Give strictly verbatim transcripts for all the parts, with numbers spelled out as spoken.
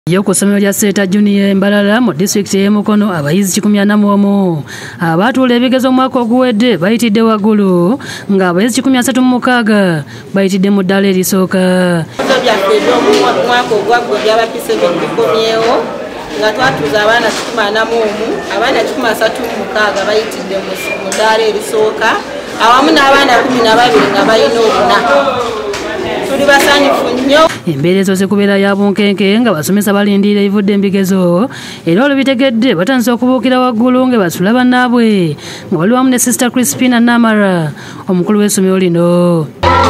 Yoko ssomero lya Seeta Junior Mbalala mu district y'e Mukono abayizi kikumi ana mu omu abatuula ebigezo omwaka oguwedde bayitidde waggulu ng'abayizi kikumi asatu mu mukaaga bayitidde mu ddaala erisooka. Omwaka ogwaggwa byabapise bikomyewo nga twatuuza abaana kikumi ana mu omu abaana kikumi asatu mu mukaaga bayitidde mu ddaala erisooka awamu n'abaana kumi na babiri nga balina obuna. Tuli basanyufu nnyo. Embeera ezo zikubeera ya bunkenke nga basomesa balindiira ebivudde embigezo era olwo bitegedde batandise okubuukira waggulu nga basula bannaabwe nga bali wamu ne Sister Crispina Namara omukulu w'essomero lino.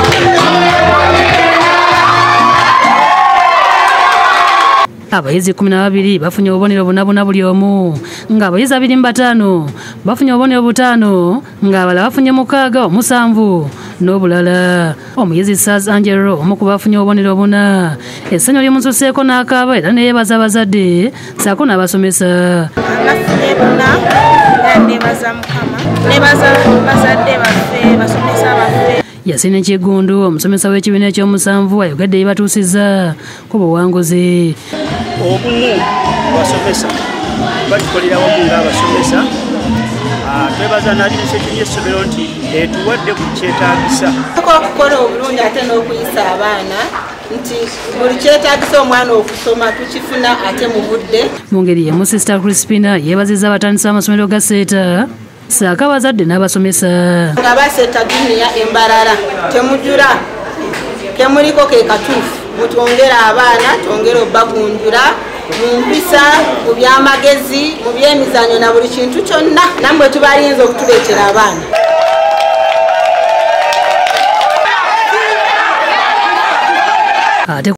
Abayizi kumi na babiri bafunye obubonero bunabuna buli omu ng'abayizi abiri mu bataano bafunye obubonero butaano ng'abalala bafunye mukaaga omusanvu n'obulala. Omuyizi Saz Angelo omu ku bafunye obubonero buna essanyu limususeeko n'akaaba era neyeebaza abazadde ssaako n'abasomesa. Abafunye buna era neebaza Mukama, neebaza bazadde baffe, basomesa baffe. Yasine Kigundu omusomesa w'ekibiina ekyomusanvu ayogadde yebatuusizza ku buwanguzi. Obumu basomesa batukolera wamu ng'abasomesa twebaza n'adiriseki y'essomero nti etuwadde ku kyetaagisa okukola obulungi ate n'okuyisa abaana nti buli kyetaagisa omwana okusoma tukifuna ate mu budde. Mu ngeri y'emu Sister Crispina yeebazizza abatandisi b'amasomero ga Seeta ssaako abazadde n'abasomesa. Nga ba Seeta Junior Mbalala temujula kemuliko ke katuufu mutwongera abaana twongere obbagunjula mu mpisa mu by'amagezi mu by'emizannyo na buli kintu kyonna nammwe tubalinza okutuleetera abaana. Ate